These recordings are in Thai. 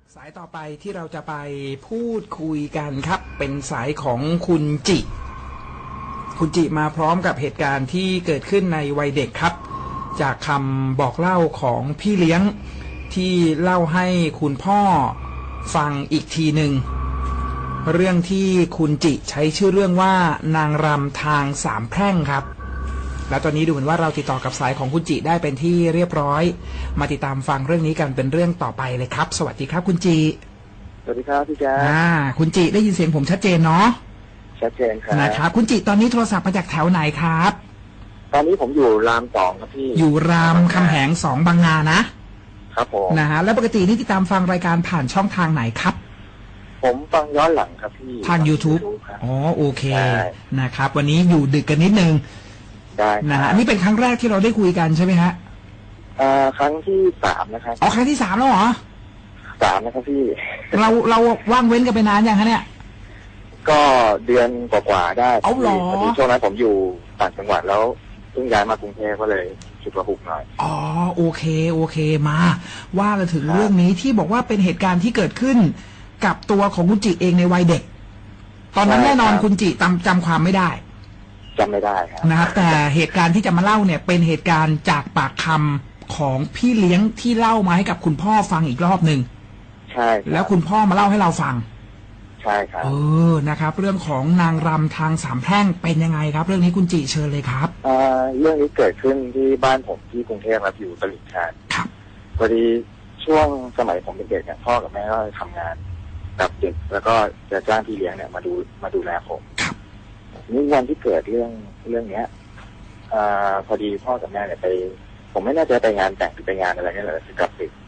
สายต่อไปที่เราจะไปพูดคุยกันครับเป็นสายของคุณจิมาพร้อมกับเหตุการณ์ที่เกิดขึ้นในวัยเด็กครับจากคำบอกเล่าของพี่เลี้ยงที่เล่าให้คุณพ่อฟังอีกทีหนึ่งเรื่องที่คุณจิใช้ชื่อเรื่องว่านางรำทางสามแพร่งครับและตอนนี้ดูเหมือนว่าเราติดต่อกับสายของคุณจิได้เป็นที่เรียบร้อยมาติดตามฟังเรื่องนี้กันเป็นเรื่องต่อไปเลยครับสวัสดีครับคุณจิสวัสดีครับพี่แจ๊คคุณจิได้ยินเสียงผมชัดเจนเนาะชัดเจนครับนะครับคุณจิตอนนี้โทรศัพท์มาจากแถวไหนครับตอนนี้ผมอยู่รามสองครับพี่อยู่รามคำแหง2บางนานะครับผมนะฮะแล้วปกตินี่ติดตามฟังรายการผ่านช่องทางไหนครับผมฟังย้อนหลังครับพี่ทาง YouTube อ๋อโอเคนะครับวันนี้อยู่ดึกกันนิดนึงได้นะฮะนี่เป็นครั้งแรกที่เราได้คุยกันใช่ไหมฮะครั้งที่3นะครับอ๋อครั้งที่3แล้วเหรอ 3นะครับพี่เราว่างเว้นกันไปนานยังคะเนี่ยก็เดือนกว่าๆได้เอาหรอพอดีช่วงนั้นผมอยู่ต่างจังหวัดแล้วเพิ่งย้ายมากรุงเทพก็เลยฉุกระหุกหน่อยอ๋อโอเคมาว่ากันถึงเรื่องนี้ที่บอกว่าเป็นเหตุการณ์ที่เกิดขึ้นกับตัวของคุณจิเองในวัยเด็กตอนนั้นแน่นอนคุณจิจำความไม่ได้ครับนะครับแต่เหตุการณ์ที่จะมาเล่าเนี่ยเป็นเหตุการณ์จากปากคำของพี่เลี้ยงที่เล่ามาให้กับคุณพ่อฟังอีกรอบหนึ่งใช่แล้วคุณพ่อมาเล่าให้เราฟังใช่ครับนะครับเรื่องของนางรำทางสามแพร่งเป็นยังไงครับเรื่องนี้คุณจิเชิญเลยครับเรื่องนี้เกิดขึ้นที่บ้านผมที่กรุงเทพครับอยู่ตลิ่งชันครับพอดีช่วงสมัยผมเป็นเด็กเนี่ยพ่อกับแม่ก็ทำงานกับเด็กแล้วก็จะจ้างพี่เลี้ยงเนี่ยมาดูแลผมนี่วันที่เกิดเรื่องเนี้ยพอดีพ่อกับแม่เนี่ยไปผมไม่แน่ใจไปงานแต่งหรือไปงานอะไรเนี่ยแหละคือกลับดึก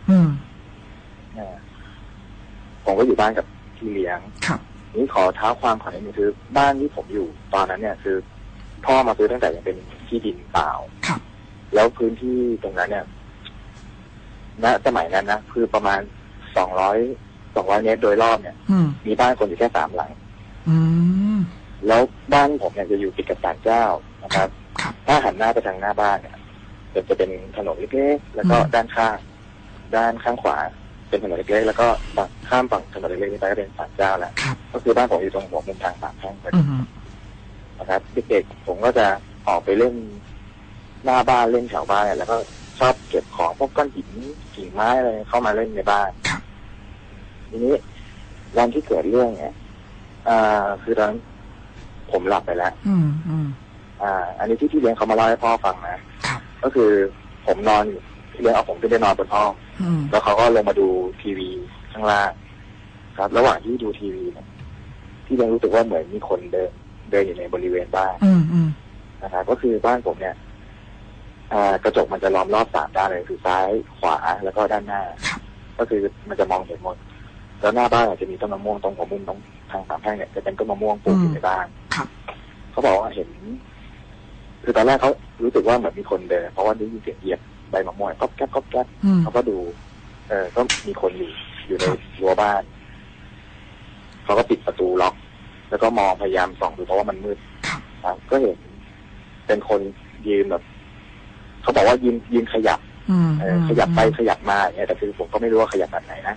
ผมก็อยู่บ้านกับพี่เลี้ยงนี่ขอเท้าความขอนิดนึงคือบ้านที่ผมอยู่ตอนนั้นเนี่ยคือพ่อมาซื้อตั้งแต่ยังเป็นที่ดินเปล่าแล้วพื้นที่ตรงนั้นเนี่ยณสมัยนั้นนะคือประมาณ200 เมตรโดยรอบเนี่ยมีบ้านคนอยู่แค่3 หลังแล้วบ้านผมเนี่ยจะอยู่ติดกับศาลเจ้านะครับถ้าหันหน้าไปทางหน้าบ้านเนี่ยจะเป็นถนนเล็กๆแล้วก็ด้านข้างขวาเป็นถนนเล็กๆแล้วก็ข้ามฝั่งถนนเล็กๆนี้ไปก็เป็นศาลเจ้าแหละก็คือบ้านผมอยู่ตรงหัวมุมทางสามแพร่งนะครับเด็กๆผมก็จะออกไปเล่นหน้าบ้านเล่นแถวบ้านแล้วก็ชอบเก็บของพวกก้อนหินกิ่งไม้อะไรเข้ามาเล่นในบ้านทีนี้วันที่เกิดเรื่องเนี่ยคือตอนผมหลับไปแล้วอันนี้ที่พี่เลี้ยงเขามาเล่าให้พ่อฟังนะก็คือผมนอนอยู่พี่เลี้ยงเอาผมขึ้นไปนอนบนห้องแล้วเขาก็ลงมาดูทีวีข้างล่างครับระหว่างที่ดูทีวีเนี่ยพี่เลี้ยงรู้สึกว่าเหมือนมีคนเดินอยู่ในบริเวณบ้านนะครับก็คือบ้านผมเนี่ยกระจกมันจะล้อมรอบ3 ด้านเลยคือซ้ายขวาแล้วก็ด้านหน้าก็คือมันจะมองเห็นหมดแล้วหน้าบ้านจะมีต้นมะม่วงตรงหัวมุมตรงทางสามแพร่งเนี่ยจะเป็นต้นมะม่วงปลูกอยู่ในบ้านเขาบอกว่าเห็นคือตอนแรกเขารู้สึกว่าเหมือนมีคนเดินเพราะว่าได้ยินเสียงเหยียบใบมะม่วงก๊อบแก๊บเขาก็ดูก็มีคนอยู่ในรั้วบ้านเขาก็ปิดประตูล็อกแล้วก็มองพยายามส่องดูเพราะว่ามันมืดก็เห็นเป็นคนยืนแบบเขาบอกว่ายืนขยับขยับไปขยับมาอย่างเงี้ยแต่คือผมก็ไม่รู้ว่าขยับแบบไหนนะ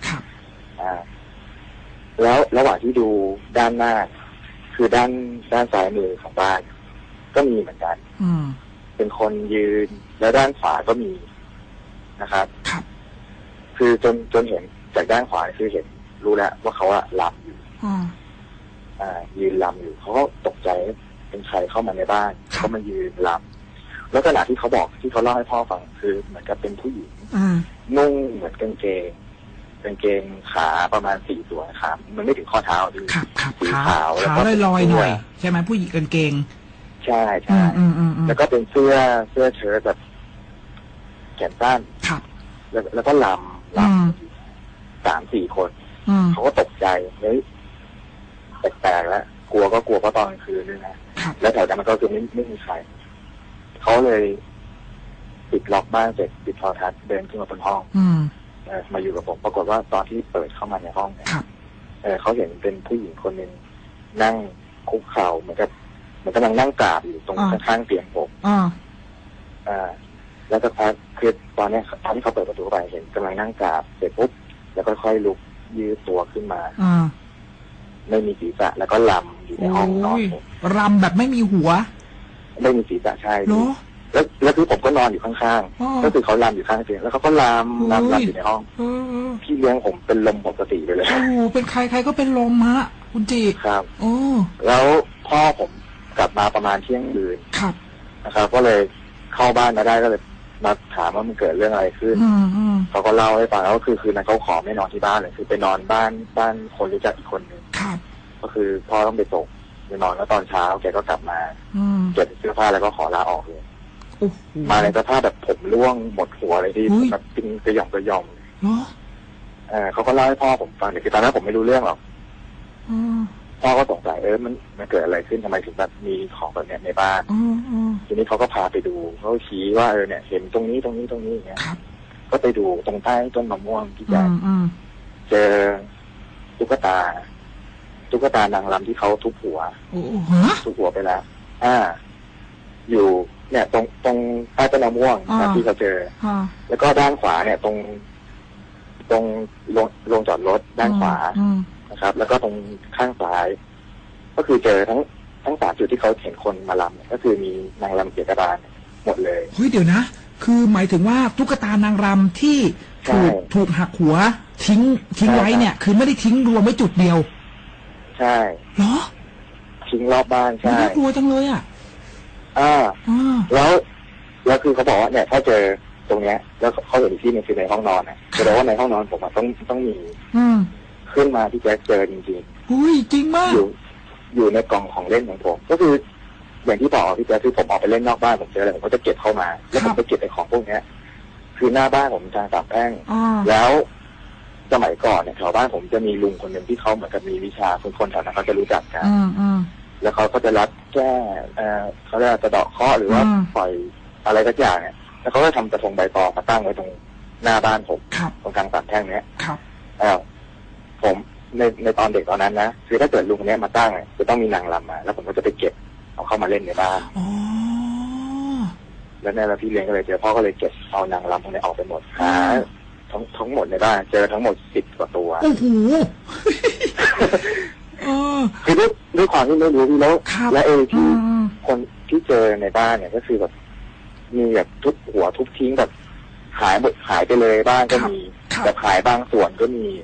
แล้วระหว่างที่ดูด้านหน้าคือด้านซ้ายมือของบ้านก็มีเหมือนกันเป็นคนยืนแล้วด้านขวาก็มีนะครับคือจนเห็นจากด้านขวาคือเห็นรู้แล้วว่าเขาอะลำอยู่ยืนลำอยู่เขาก็ตกใจเป็นใครเข้ามาในบ้านเขามายืนลำแล้วขณะที่เขาบอกที่เขาเล่าให้พ่อฟังคือเหมือนกับเป็นผู้หญิงนุ่งเหมือนกางเกงขาประมาณ4 ส่วนครับมันไม่ถึงข้อเท้าดูสีขาวแล้วก็ลอยหน่อยใช่ไหมผู้หญิงกางเกงใช่แล้วก็เป็นเสื้อเชิ้ตแบบแขนสั้นแล้วก็ลำ3-4 คนเขาก็ตกใจเฮ้ยแปลกๆแล้วกลัวเพราะตอนกลางคืนด้วยนะแล้วแถวนั้นมันก็คือไม่มีใครเขาเลยปิดล็อกบ้านเสร็จปิดโทรทัศน์เดินขึ้นมาบนห้องมาอยู่กับผมปรากฏว่าตอนที่เปิดเข้ามาในห้องเนี่ยเขาเห็นเป็นผู้หญิงคนหนึ่งนั่งคุกเข่าเหมือนกำลังนั่งกราบอยู่ตรงข้างๆเตียงผมแล้วก็คือตอนที่เขาเปิดประตูไปเห็นกำลังนั่งกราบเสร็จปุ๊บแล้วก็ค่อยลุกยืดตัวขึ้นมาไม่มีศีรษะแล้วก็ลำอยู่ในห้องนอนรำแบบไม่มีหัวไม่มีศีรษะใช่แล้วคือผมก็นอนอยู่ข้างๆก็คือเขาลำอยู่ข้างเตียงแล้วเขาก็ลำอยู่ในห้องพี่เลี้ยงผมเป็นลมปกติไปเลยโอ้เป็นใครก็เป็นลมฮะคุณจีครับโอ้แล้วพ่อผมกลับมาประมาณเที่ยงคืนนะครับก็เลยเข้าบ้านมาได้ก็เลยมาถามว่ามันเกิดเรื่องอะไรขึ้นเขาก็เล่าให้ฟังแล้วก็คือนั้นเขาขอไม่นอนที่บ้านเลยคือไปนอนบ้านคนรู้จักอีกคนนึงก็คือพ่อต้องไปส่งไปนอนแล้วตอนเช้าแกก็กลับมาเก็บเสื้อผ้าแล้วก็ขอลาออกเลยมาในสภาพแบบผมร่วงหมดหัวเลยที่แบบปิ้งกระหย่อมเขาก็เล่าให้พ่อผมฟังแต่คือตอนนั้นผมไม่รู้เรื่องหรอกพ่อก็สงสัยมันเกิดอะไรขึ้นทำไมถึงแบบมีของแบบนี้ในบ้านทีนี้เขาก็พาไปดูเขาชี้ว่าเนี่ยเห็นตรงนี้อย่างเงี้ยก็ไปดูตรงใต้ต้นมะม่วงที่แจเจอตุ๊กตานางรำที่เขาทุบหัวไปแล้วอยู่เนี่ยตรงใต้ต้นมะม่วงที่เขาเจอแล้วก็ด้านขวาเนี่ยตรงโรงจอดรถด้านขวานะครับแล้วก็ตรงข้างซ้ายก็คือเจอทั้ง3จุดที่เขาเห็นคนมาลำก็คือมีนางรำเกียรติบาลหมดเลยเฮ้ยเดี๋ยวนะคือหมายถึงว่าตุ๊กตานางรำที่ถูกหักหัวทิ้งไว้เนี่ยคือไม่ได้ทิ้งรวมไว้จุดเดียวใช่เหรอทิ้งรอบบ้านใช่น่ากลัวจังเลยแล้วคือเขาบอกว่าเนี่ยถ้าเจอตรงเนี้ยแล้วเขาเห็นที่มันคือในห้องนอนแสดงว่าในห้องนอนผมต้องมีขึ้นมาที่แจ๊คเจอจริงๆอุ้ยจริงมากอยู่ในกล่องของเล่นของผมก็คืออย่างที่บอกพี่แจ๊คคือผมออกไปเล่นนอกบ้านผมเจออะไรผมก็จะเก็บเข้ามาแล้วผมก็เก็บไอ้ของพวกนี้คือหน้าบ้านผมทางสามแพร่งแล้วสมัยก่อนเนี่ยแถวบ้านผมจะมีลุงคนหนึ่งที่เขาเหมือนกับมีวิชาคนแถวนั้นเขาจะรู้จักกันแล้วเขาก็จะรับแก้เขาเรียกจะเดาะเคราะห์หรือว่าปล่อยอะไรสักอย่างเนี่ยแล้วเขาก็ทำกระทงใบตองมาตั้งไว้ตรงหน้าบ้านผมตรงกลางสามแพร่งเนี้ยผมในตอนเด็กตอนนั้นนะคือถ้าเกิดลุงคนนี้มาตั้งจะต้องมีนางรำมาแล้วผมก็จะไปเก็บเอาเข้ามาเล่นในบ้านแล้วเนี่ยพี่เลี้ยงก็เลยเจอพ่อก็เลยเก็บเอานางรำพวกนี้ออกไปหมดหาทั้งหมดในบ้านเจอทั้งหมด10 กว่าตัวโอ้โหคือด้วยความที่ไม่รู้พี่แล้วและที่คนที่เจอในบ้านเนี่ยก็คือแบบมีแบบทุบหัวทุบทิ้งแบบหายไปเลยบ้างก็มีแต่หายบางส่วนก็มี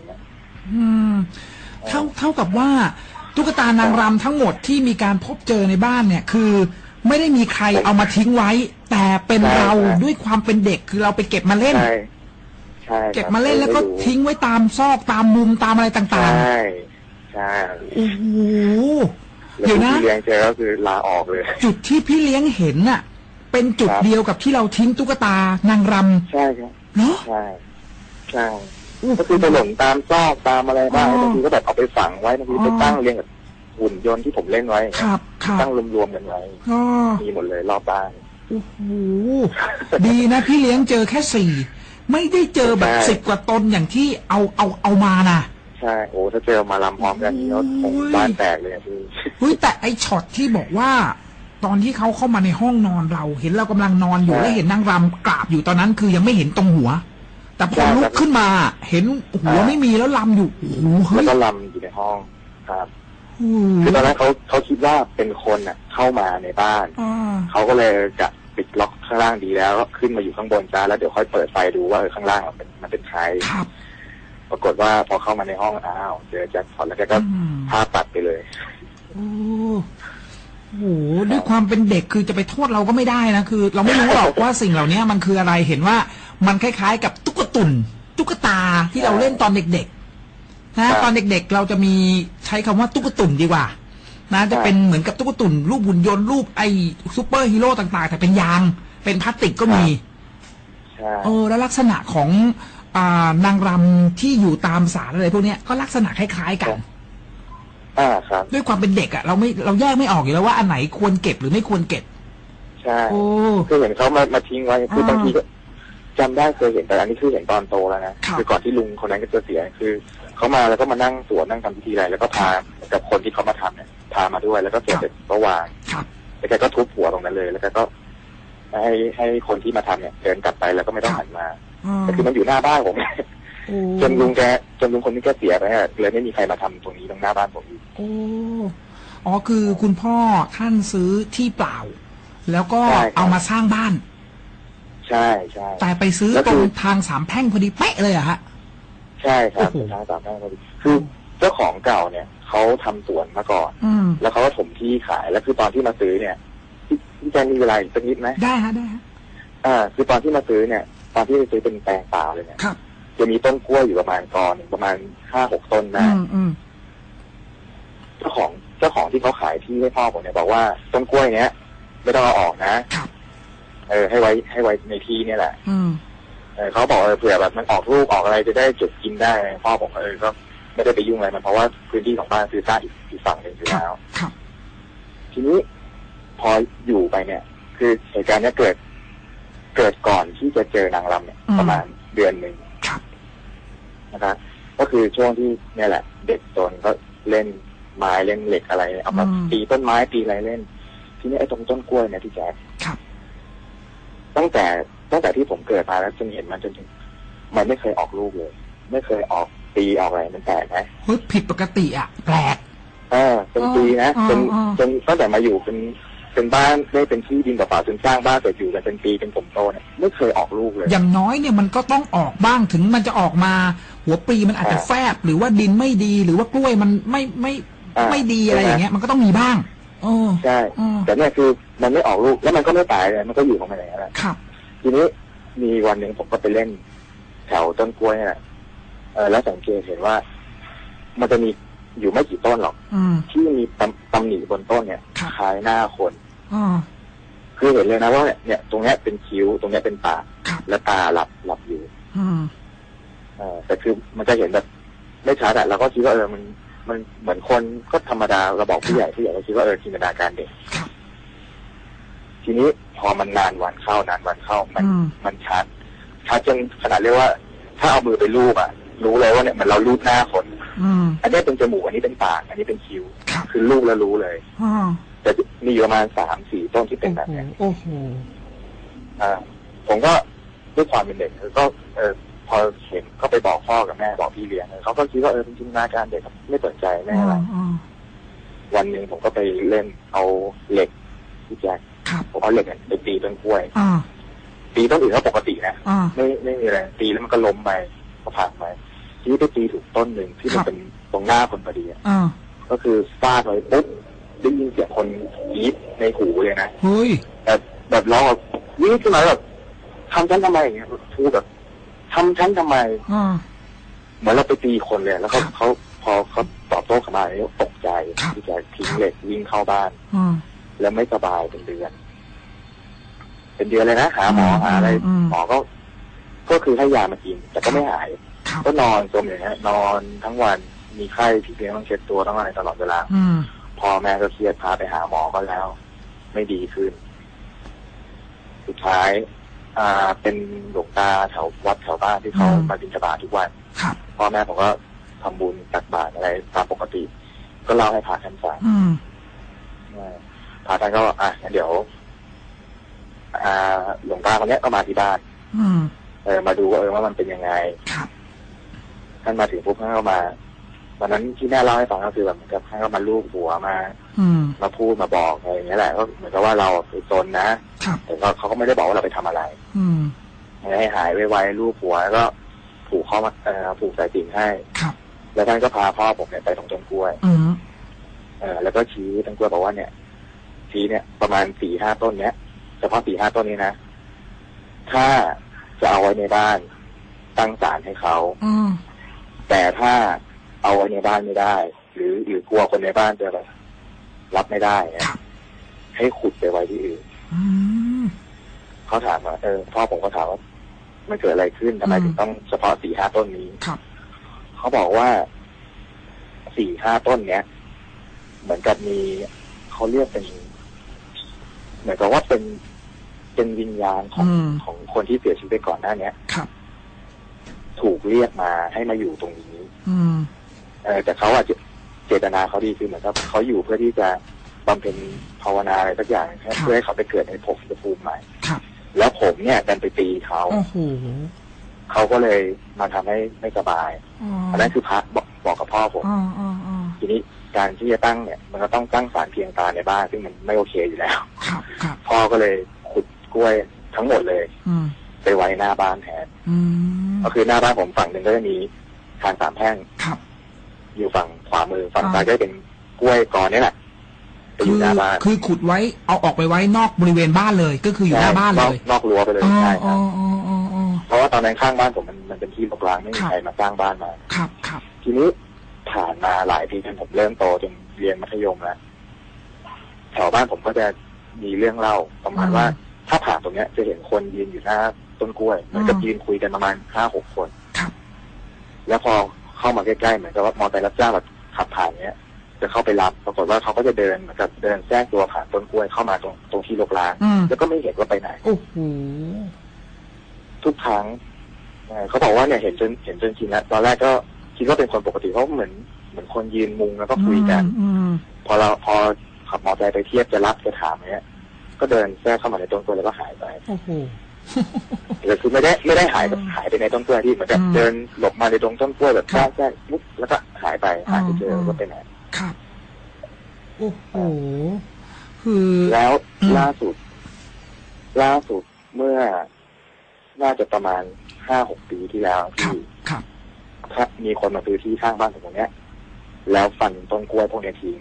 เท่ากับว่าตุ๊กตานางรำทั้งหมดที่มีการพบเจอในบ้านเนี่ยคือไม่ได้มีใครเอามาทิ้งไว้แต่เป็นเราด้วยความเป็นเด็กคือเราไปเก็บมาเล่นเก็บมาเล่นแล้วก็ทิ้งไว้ตามซอกตามมุมตามอะไรต่างๆใช่โอ้โหเดี๋ยวนะพี่เลี้ยงเจอก็คือลาออกเลยจุดที่พี่เลี้ยงเห็นน่ะเป็นจุดเดียวกับที่เราทิ้งตุ๊กตานางรำใช่ครับเนาะใช่ก็คือไปหล่นตามซอกตามอะไรบ้างบางทีก็แบบเอาไปฝังไว้บางทีไปตั้งเรียงกับหุ่นยนต์ที่ผมเล่นไว้ตั้งรวมๆกันไว้มีหมดเลยรอบบ้านโอ้โหดีนะพี่เลี้ยงเจอแค่4ไม่ได้เจอแบบ10 กว่าตนอย่างที่เอามานะใช่โอ้ถ้าเจอมาลำพร้อมกันนี่ก็คงบ้านแตกเลยพี่เฮ้ยแต่ไอช็อตที่บอกว่าตอนที่เขาเข้ามาในห้องนอนเราเห็นเรากำลังนอนอยู่แล้วเห็นนางรำกราบอยู่ตอนนั้นคือยังไม่เห็นตรงหัวแต่พอลุกขึ้นมาเห็นหัวไม่มีแล้วลำอยู่โอ้โหแล้วก็ลำอยู่ในห้องครับคือตอนนั้นเขาคิดว่าเป็นคนอ่ะเข้ามาในบ้านเขาก็เลยจะปิดล็อกข้างล่างดีแล้วก็ขึ้นมาอยู่ข้างบนจ้าแล้วเดี๋ยวค่อยเปิดไฟดูว่าข้างล่างมันเป็นใครปรากฏว่าพอเข้ามาในห้องเจอแจ็คพอตแล้วแกก็พาตัดไปเลยโอ้โหด้วยความเป็นเด็กคือจะไปโทษเราก็ไม่ได้นะคือเราไม่รู้หรอกว่าสิ่งเหล่านี้มันคืออะไรเห็นว่ามันคล้ายๆกับตุ๊กตาที่เราเล่นตอนเด็กๆนะตอนเด็กๆเราจะมีใช้คำว่าตุ๊กตุ่นดีกว่านะจะเป็นเหมือนกับตุ๊กตุ่นรูปหุ่นยนต์รูปไอ้ซูเปอร์ฮีโร่ต่างๆแต่เป็นยางเป็นพลาสติกก็มีแล้วลักษณะของนางรำที่อยู่ตามศาลอะไรพวกนี้ก็ลักษณะคล้ายๆกันครับด้วยความเป็นเด็กเราแยกไม่ออกอยู่แล้วว่าอันไหนควรเก็บหรือไม่ควรเก็บใช่คือเห็นเขามาทิ้งไว้คือบางทีก็จำได้เคยเห็นแต่อันนี้คือเห็นตอนโตแล้วนะคือก่อนที่ลุงคนนั้นก็จะเสียคือเขามาแล้วก็มานั่งสวดนั่งทำพิธีอะไรแล้วก็พากับคนที่เขามาทำเนี่ยพามาด้วยแล้วก็เสร็จก็วางแล้วแกก็ทุบหัวตรงนั้นเลยแล้วก็ให้คนที่มาทำเนี่ยเดินกลับไปแล้วก็ไม่ต้องหันมาแต่คือมันอยู่หน้าบ้านผมจนลุงคนนี้ก็เสียไปเลยไม่มีใครมาทำตรงนี้ตรงหน้าบ้านผมอีกอ๋อคือคุณพ่อท่านซื้อที่เปล่าแล้วก็เอามาสร้างบ้านใช่แต่ไปซื้อตรงทางสามแพร่งพอดีเป๊ะเลยอะฮะใช่ครับทางสามแพร่งพอดีคือเจ้าของเก่าเนี่ยเขาทำสวนมาก่อนแล้วเขาก็ถมที่ขายแล้วคือตอนที่มาซื้อเนี่ยพี่แจนมีเวลาอีกสักนิดไหมได้ฮะได้ฮะคือตอนที่มาซื้อเนี่ยตอนที่ไปซื้อเป็นแปลงเปล่าเลยเนี่ยจะมีต้นกล้วยอยู่ประมาณกอหนึ่งประมาณ5-6 ต้นนะเจ้าของที่เขาขายที่ให้พ่อผมเนี่ยบอกว่าต้นกล้วยเนี้ยไม่ต้องเอาออกนะให้ไว้ในที่นี่แหละเขาบอกเผื่อแบบมันออกลูกออกอะไรจะได้เก็บกินได้พ่อผมก็ไม่ได้ไปยุ่งอะไรมันเพราะว่าพื้นที่ของบ้านคือสร้างอีกฝั่งหนึ่งอยู่แล้วทีนี้พออยู่ไปเนี่ยคือเหตุการณ์นี้เกิดก่อนที่จะเจอนางรำเนี่ยประมาณเดือนหนึ่งนะครับก็คือช่วงที่เนี่ยแหละเด็กโซนก็เล่นไม้เล่นเหล็กอะไรเอามาตีต้นไม้ตีอะไรเล่นทีนี้ไอ้ตรงต้นกล้วยเนี่ยที่แจ๊คตั้งแต่ที่ผมเกิดมาแล้วจนเห็นมันจนถึงมันไม่เคยออกลูกเลยไม่เคยออกปีออกอะไรมันแปลกไหมผิดปกติอ่ะแปลกเป็นปีนะจนตั้งแต่มาอยู่เป็นบ้านได้เป็นที่ดินเปล่าๆจนสร้างบ้านเสร็จอยู่กันเป็นปีเป็นผมโตเนี่ยไม่เคยออกลูกเลยอย่างน้อยเนี่ยมันก็ต้องออกบ้างถึงมันจะออกมาหัวปลีมันอาจจะแฟบหรือว่าดินไม่ดีหรือว่ากล้วยมันไม่ดีอะไรอย่างเงี้ยมันก็ต้องมีบ้างใช่แต่เนี่ยคือมันไม่ออกลูกแล้วมันก็ไม่ตายเลยมันก็อยู่ของมันอย่างนั้นแหละทีนี้มีวันหนึ่งผมก็ไปเล่นแถวต้นกล้วยเนี่ยแล้วสังเกตเห็นว่ามันจะมีอยู่ไม่กี่ต้นหรอกที่มีตำหนิบนต้นเนี่ยคล้ายหน้าคนคือเห็นเลยนะว่าเนี่ยตรงนี้เป็นคิ้วตรงนี้เป็นปากและตาหลับอยู่แต่คือมันจะเห็นแบบไม่ชัดแต่เราก็คิดว่ามันเหมือนคนก็ธรรมดาเราบอกผู้ใหญ่ก็คิดว่าจินตนาการเด็กทีนี้พอมันนานวันเข้ามันชัดจนขนาดเรียกว่าถ้าเอามือไปลูบรู้เลยว่าเนี่ยมันเราลูบหน้าคนอันนี้เป็นจมูกอันนี้เป็นปากอันนี้เป็นคิ้วคือลูบแล้วรู้เลยแต่มีประมาณ3-4 ต้นที่เป็นแบบนี้ผมก็ด้วยความเป็นเด็กก็พอเห็นก็ไปบอกพ่อกับแม่บอกพี่เลี้ยงเขาก็คิดว่าเป็นจินตนาการเด็กไม่สนใจแม่อะไรวันหนึ่งผมก็ไปเล่นเอาเหล็กที่แจ็คผมเอาเหล็กไปตีต้นกล้วยตีต้นอื่นก็ปกตินะไม่มีอะไรตีแล้วมันก็ล้มไปก็ผ่านไปทีนี้ไปตีถูกต้นหนึ่งที่มันเป็นตรงหน้าคนพอดีก็คือฟาดไปปุ๊บได้ยินเสียงคนกรี๊ดในหูเลยนะแบบร้องแบบวิ่งขึ้นมาแบบทำฉันทำไมอย่างเงี้ยพูดแบบทำฉันทำไมเหมือนเราไปตีคนเลยแล้วเขาพอเขาตอบโต้กลับมาเนี่ยตกใจที่จะทิ้งเหล็กวิ่งเข้าบ้านแล้วไม่สบายเป็นเดือนเลยนะหาหมอหาอะไรหมอก็คือให้ยามากินแต่ก็ไม่หายก็นอนจมอย่างเงี้ยนอนทั้งวันมีไข้พี่เลี้ยงต้องเช็ดตัวต้องอะไรตลอดเวลาพอแม่ก็เครียดพาไปหาหมอก็แล้วไม่ดีขึ้นสุดท้ายเป็นหลวงตาแถววัดแถวบ้านที่เขามาบิณฑบาตทุกวันพ่อแม่ผมก็ทำบุญตักบาตรอะไรตามปกติก็เล่าให้พระท่านฟังพระท่านก็งั้นเดี๋ยวหลวงตาคนนี้ก็มาที่บ้านมาดูว่ามันเป็นยังไงท่านมาถึงปุ๊บท่านก็มาวันนั้นที่แม่เล่าให้ฟังก็คือแบบเหมือนกับท่านก็มาลูบหัวมาพูดมาบอกอะไรอย่างเงี้ยแหละก็เหมือนกับว่าเราคือตนนะแต่เขาก็ไม่ได้บอกว่าเราไปทำอะไรให้หายไวๆลูบหัวแล้วก็ผูกข้อมาผูกสายสิญจน์ให้แล้วท่านก็พาพ่อผมเนี่ยไปตรงต้นกล้วยแล้วก็ชี้ต้นกล้วยบอกว่าเนี่ยชี้เนี่ยประมาณ4-5 ต้นเนี้ยเฉพาะ4-5 ต้นนี้นะถ้าจะเอาไว้ในบ้านตั้งศาลให้เขาแต่ถ้าเอาไว้ในบ้านไม่ได้หรือกลัวคนในบ้านจะแบบรับไม่ได้ให้ขุดไปไว้ที่อื่นเขาถามว่าพ่อผมก็ถามว่ามันเกิดอะไรขึ้นทำไมถึงต้องเฉพาะ4-5 ต้นนี้เขาบอกว่า4-5 ต้นเนี้ยเหมือนกับมีเขาเรียกเป็นเหมือนกับว่าเป็นวิญญาณของคนที่เสียชีวิตไปก่อนหน้านี้ถูกเรียกมาให้มาอยู่ตรงนี้แต่เขาเจตนาเขาดีคือเหมือนกับเขาอยู่เพื่อที่จะบำเพ็ญภาวนาอะไรสักอย่างเพื่อให้เขาไปเกิดในภพภูมิใหม่แล้วผมเนี่ยดันไปตีเขาเขาก็เลยมาทำให้ไม่สบายอันนั้นคือพระบอกกับพ่อผมทีนี้การที่จะตั้งเนี่ยมันก็ต้องตั้งศาลเพียงตาในบ้านซึ่งมันไม่โอเคอยู่แล้วพ่อก็เลยขุดกล้วยทั้งหมดเลยไปไว้หน้าบ้านแทนก็คือหน้าบ้านผมฝั่งหนึ่งก็จะมีทางสามแพร่งอยู่ฝั่งขวามือฝั่งซ้ายก็เป็นกล้วยกอนี่แหละไปอยู่หน้าบ้านคือขุดไว้เอาออกไปไว้นอกบริเวณบ้านเลยก็คืออยู่หน้าบ้านเลยนอกรั้วไปเลยใช่ครับเพราะว่าตอนนั้นข้างบ้านผมมันเป็นที่รกร้างไม่มีใครมาสร้างบ้านมาครับทีนี้ผ่านมาหลายปีจนผมเริ่มโตจนเรียนมัธยมแล้วแถวบ้านผมก็จะมีเรื่องเล่าประมาณว่าถ้าผ่านตรงเนี้ยจะเห็นคนยืนอยู่หน้าต้นกล้วยเหมือนกับยืนคุยกันประมาณ5-6 คนแล้วพอเข้ามาใกล้ๆเหมือนกับว่ามอเตอร์รับจ้างแบบขับผ่านเนี้ยจะเข้าไปรับปรากฏว่าเขาก็จะเดินเหมือนกับเดินแทรกตัวผ่านต้นกล้วยเข้ามาตรงที่รกร้างแล้วก็ไม่เห็นว่าไปไหนทุกครั้งเขาบอกว่าเนี่ยเห็นจนชินแล้วตอนแรกก็คิดว่าเป็นคนปกติเพราะเหมือนคนยืนมุงแล้วก็คุยกันพอขับมอเตอร์ไซค์ไปเทียบจะรับจะถามเนี้ยก็เดินแทรกเข้ามาในต้นกล้วยแล้วก็หายไปแต่คือไม่ได้หายไปในต้นกล้วยที่เหมือนกับเดินหลบมาในตรงต้นกล้วยแบบแทรกปุ๊บแล้วก็หายไปหาไม่เจอว่าไปไหนครับโอ้โหคือแล้วล่าสุดเมื่อน่าจะประมาณ5-6 ปีที่แล้วที่มีคนมาซื้อที่ข้างบ้านผมตรงเนี้ยแล้วฟันต้นกล้วยพวกนี้ทิ้ง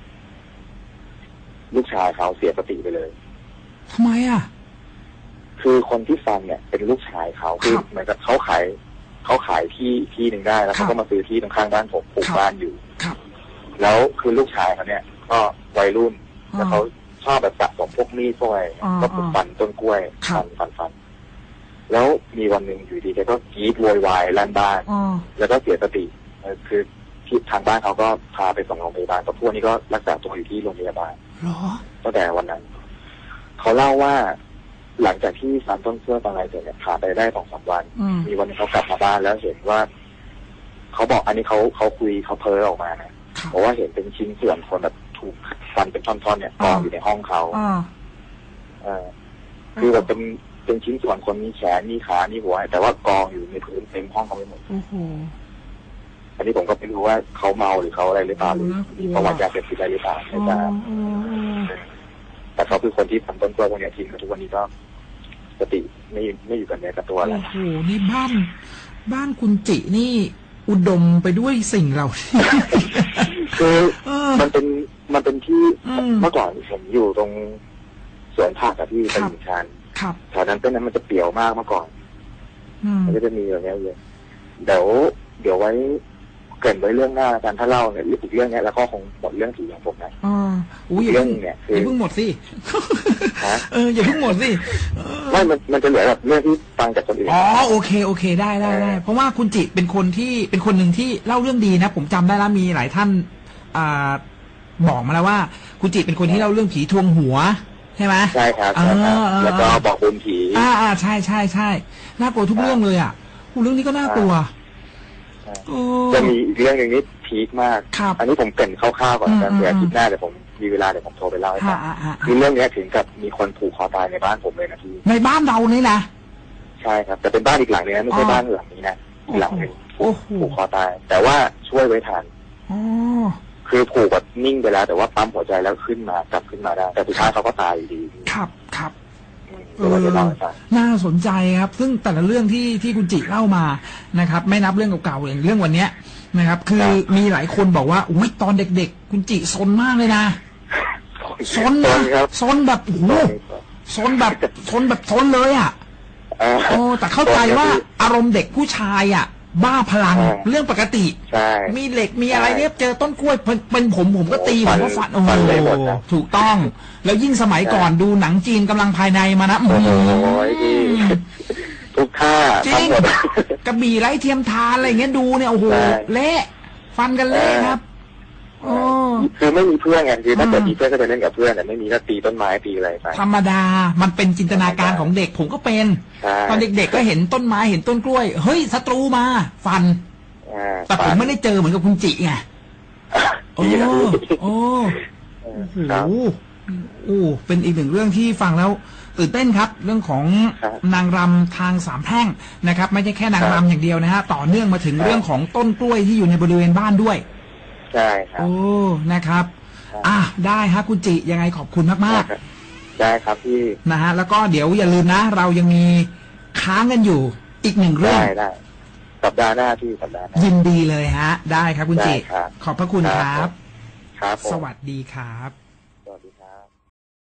ลูกชายเขาเสียสติไปเลยทำไมอ่ะคือคนที่ฟันเนี่ยเป็นลูกชายเขาคือเหมือนกับเขาขายที่หนึ่งได้แล้วเขาก็มาซื้อที่ตรงข้างบ้านผมปลูกบ้านอยู่แล้วคือลูกชายเขาเนี่ยก็วัยรุ่นแล้วเขาชอบแบบสะสมพวกมีดพวกอะไรก็ปลูกฟันต้นกล้วยฟันแล้วมีวันหนึ่งอยู่ดีแกก็กรีดโวยวายลั่นบ้านแล้วก็เสียสติคือที่ทางบ้านเขาก็พาไปส่งโรงพยาบาลแต่พวกนี้ก็รักษาตัวอยู่ที่โรงพยาบาลตั้งแต่วันนั้นเขาเล่าว่าหลังจากที่ฟันต้นกล้วยอะไรเสร็จเนี่ยผ่านไปได้2-3 วันมีวันนึงเขากลับมาบ้านแล้วเห็นว่าเขาบอกอันนี้เขาคุยเขาเพ้อออกมานะเพราะว่าเห็นเป็นชิ้นส่วนคนแบบถูกฟันเป็นท่อนๆเนี่ยกองอยู่ในห้องเขาคือแบบเป็นชิ้นส่วนคนมีแขนมีขามีหัวแต่ว่ากองอยู่ในพื้นเต็มห้องเขาไปหมดอันนี้ผมก็ไม่รู้ว่าเขาเมาหรือเขาอะไรหรือเปล่าหรือมีประวัติยาเสพติดอะไรหรือเปล่าไม่ทราบแต่เขาคือคนที่ทำต้นกล้วยพวกนี้ทิ้งทุกวันนี้ก็สติไม่อยู่กันเนื้อกับตัวแล้วโอ้โหนี่บ้านคุณจินี่อุดมไปด้วยสิ่งเราคือมันเป็นที่เมื่อก่อนผมอยู่ตรงสวนผักกับที่เป็นชานแถวนั้นต้นนั้นมันจะเปรี่ยวมากเมื่อก่อนมันก็จะมีอย่างเงี้ยเยอะเดี๋ยวไว้เกิดไว้เรื่องหน้าการถ้าเล่าเนี่ยอีกเรื่องเนี้ยแล้วก็คงหมดเรื่องผีของผมนะเรื่องเนี่ยอย่าเพิ่งหมดสิอย่าเพิ่งหมดสิไม่มันจะเหลือแบบเรื่องที่ฟังจากคนอื่นโอเคได้เพราะว่าคุณจิเป็นคนหนึ่งที่เล่าเรื่องดีนะผมจำได้แล้วมีหลายท่านบอกมาแล้วว่าคุณจิเป็นคนที่เล่าเรื่องผีทวงหัวใช่ไหมใช่ครับแล้วก็บอกบุญผีใช่น่ากลัวทุกเรื่องเลยอ่ะเรื่องนี้ก็น่ากลัวจะมีอีกเรื่องหนึ่งนี่พีคมากอันนี้ผมเกริ่นคร่าวๆก่อนแต่เดี๋ยวคิดหน้าเดี๋ยวผมมีเวลาเดี๋ยวผมโทรไปเล่าให้ฟังคือเรื่องนี้ถึงกับมีคนผูกคอตายในบ้านผมเลยนะพี่ในบ้านเรานี่นะใช่ครับแต่เป็นบ้านอีกหลังนึงนะไม่ใช่บ้านหลังนี้นะอีกหลังนึงผูกคอตายแต่ว่าช่วยไว้ทันคือผูกแบบนิ่งไปแล้วแต่ว่าปั๊มหัวใจแล้วกลับขึ้นมาได้แต่สุดท้ายเขาก็ตายอยู่ดีครับน่าสนใจครับซึ่งแต่ละเรื่องที่คุณจิเล่ามานะครับไม่นับเรื่องเก่าๆอย่างเรื่องวันเนี้ยนะครับคือมีหลายคนบอกว่าอุ้ยตอนเด็กๆคุณจิซนมากเลยนะซนแบบโอ้โหซนเลยอ่ะแต่เข้าใจว่าอารมณ์เด็กผู้ชายอ่ะบ้าพลังเรื่องปกติมีเหล็กมีอะไรเนี่ยเจอต้นกล้วยเป็นผมก็ตีผมก็ฟันโอ้โหถูกต้องแล้วยิ่งสมัยก่อนดูหนังจีนกำลังภายในมานะโอ้ยทุกท่าจริงกระบี่ไร้เทียมทานอะไรเงี้ยดูเนี่ยโอ้โหเละฟันกันเละครับคือไม่มีเพื่อนไงคือถ้าเกิดมีเพื่อนก็ไปเล่นกับเพื่อนแต่ไม่มีก็ตีต้นไม้ตีอะไรไปธรรมดามันเป็นจินตนาการของเด็กผมก็เป็นตอนเด็กๆก็เห็นต้นไม้เห็นต้นกล้วยเฮ้ยศัตรูมาฟันแต่ผมไม่ได้เจอเหมือนกับคุณจิไงโอ้โหเป็นอีกหนึ่งเรื่องที่ฟังแล้วตื่นเต้นครับเรื่องของนางรำทางสามแพร่งนะครับไม่ใช่แค่นางรำอย่างเดียวนะฮะต่อเนื่องมาถึงเรื่องของต้นกล้วยที่อยู่ในบริเวณบ้านด้วยใช่ครับโอ้นะครับได้ฮะคุณจิยังไงขอบคุณมากๆได้ครับพี่นะฮะแล้วก็เดี๋ยวอย่าลืมนะเรายังมีค้างกันอยู่อีก1เรื่องได้สัปดาห์หน้าที่สัปดาห์หน้ายินดีเลยฮะได้ครับคุณจิขอบพระคุณครับครับสวัสดีครับ